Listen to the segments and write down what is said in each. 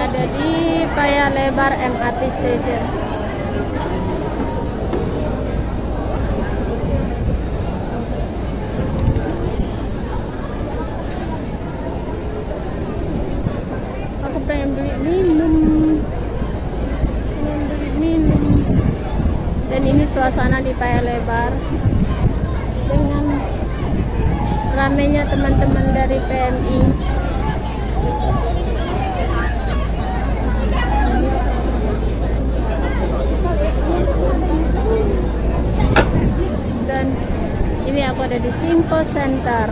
ada di Paya Lebar MRT Station. Aku pengen beli minum. Dan ini suasana di Paya Lebar dengan ramenya teman-teman dari PMI. Dan ini aku ada di Simpo Center.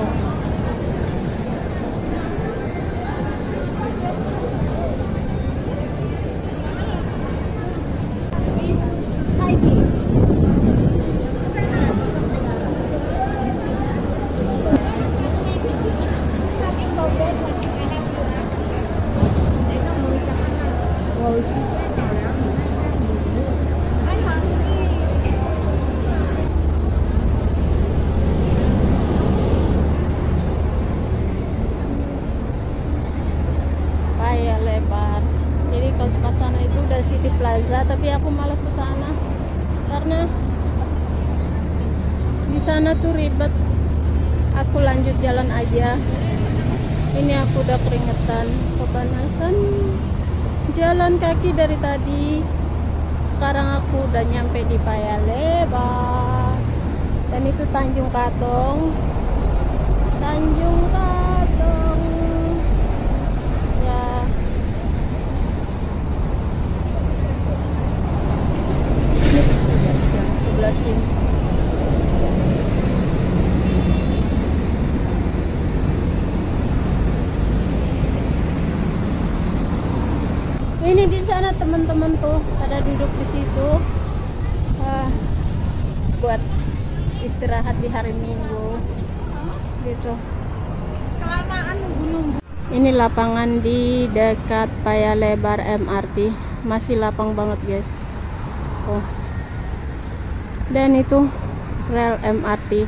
Paya Lebar. Jadi kalau ke sana itu udah City Plaza, tapi aku malas ke sana karena di sana tuh ribet. Aku lanjut jalan aja. Ini aku udah keringetan, kepanasan. Jalan kaki dari tadi. Sekarang aku udah nyampe di Paya Lebar. Dan itu Tanjung Katong. Tanjung Katong. Ya. Sebelah sini. Ini di sana teman-teman tuh pada duduk di situ buat istirahat di hari Minggu gitu. Kelamaan nunggu. Ini lapangan di dekat Paya Lebar MRT, masih lapang banget guys. Oh. Dan itu rel MRT.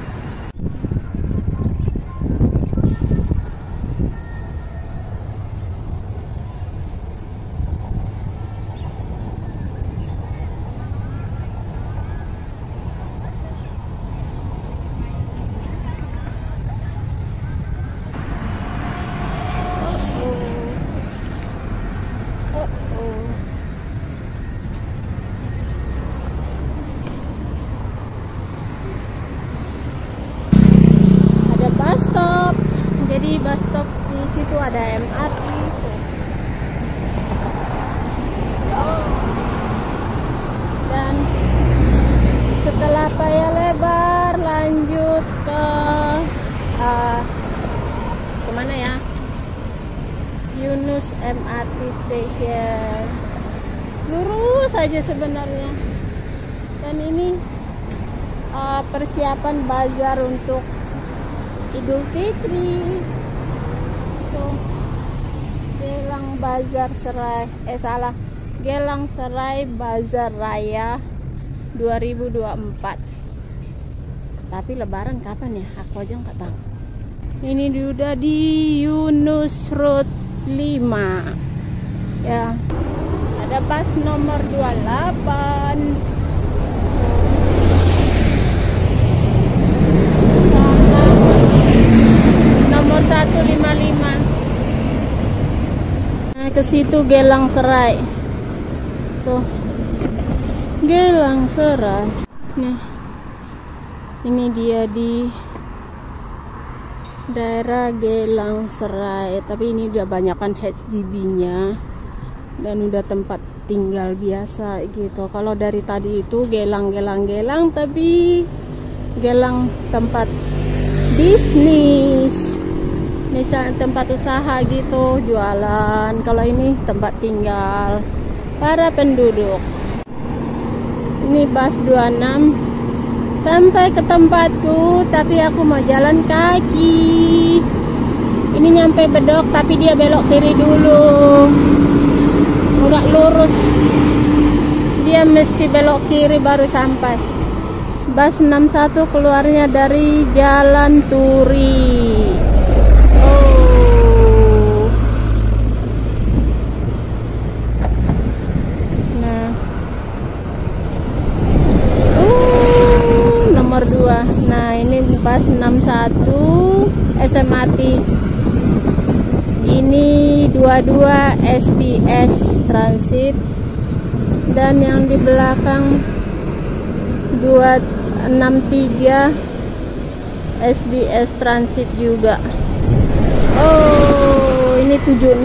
Jadi bus stop di situ ada MRT. Dan setelah Paya Lebar lanjut ke kemana ya? Yunus MRT Station. Lurus aja sebenarnya. Dan ini persiapan bazar untuk Idul Fitri. So, Gelang Bazar Serai, Gelang Serai Bazar Raya 2024. Tapi Lebaran kapan ya? Aku aja nggak tahu. Ini udah di Yunus Road 5. Ya. Ada pas nomor 28. Nomor 155. Nah, ke situ Gelang Serai. Tuh. Gelang Serai. Nah. Ini dia di daerah Gelang Serai, tapi ini udah banyakan HDB-nya dan udah tempat tinggal biasa gitu. Kalau dari tadi itu gelang, tapi gelang tempat bisnis, misalnya tempat usaha gitu, jualan. Kalau ini tempat tinggal para penduduk. Ini bus 26 sampai ke tempatku, tapi aku mau jalan kaki. Ini nyampe Bedok, tapi dia belok kiri dulu, nggak lurus. Dia mesti belok kiri baru sampai. Bus 61 keluarnya dari Jalan Turi. Oh, 22 SBS Transit, dan yang di belakang 263 SBS Transit juga. Oh, ini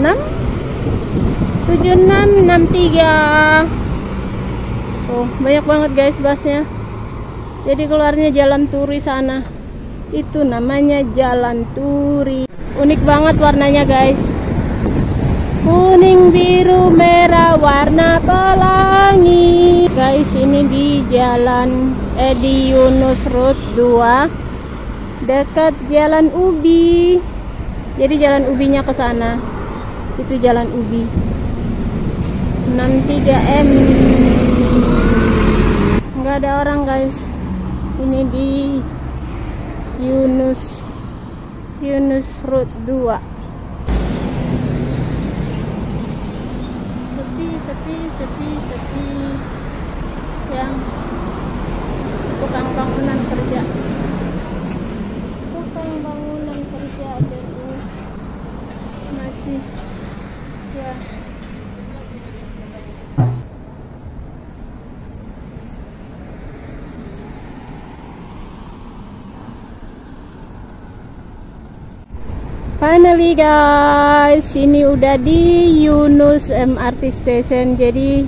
7663. Oh, banyak banget guys busnya. Jadi keluarnya Jalan Turi sana. Itu namanya Jalan Turi. Unik banget warnanya guys. Kuning, biru, merah, warna pelangi. Guys, ini di jalan di Yunus Road 2 dekat Jalan Ubi. Jadi Jalan Ubinya ke sana. Itu Jalan Ubi. 63M. Nggak ada orang guys. Ini di Yunus Road 2. Sepi. Yang tukang bangunan kerja ada tuh masih ya. Finally guys, ini udah di Yunus MRT Station. Jadi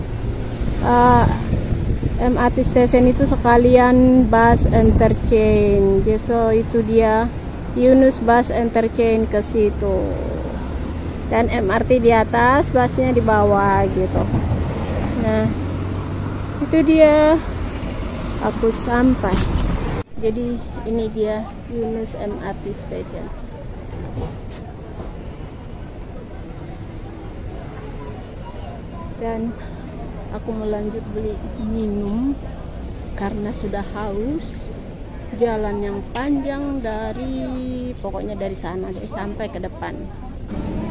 MRT Station itu sekalian bus interchange. So itu dia Yunus Bus Interchange ke situ. Dan MRT di atas, busnya di bawah gitu. Nah, itu dia. Aku sampai. Jadi ini dia Yunus MRT Station. Dan aku melanjut beli minum karena sudah haus. Jalan yang panjang pokoknya dari sana sampai ke depan.